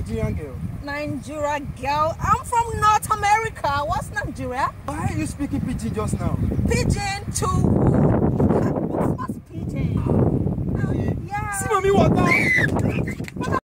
Nigerian girl? Nigeria girl? I'm from North America. What's Nigeria? Why are you speaking pidgin just now? Pigeon to who? What's pigeon? Yeah. See, mommy, water.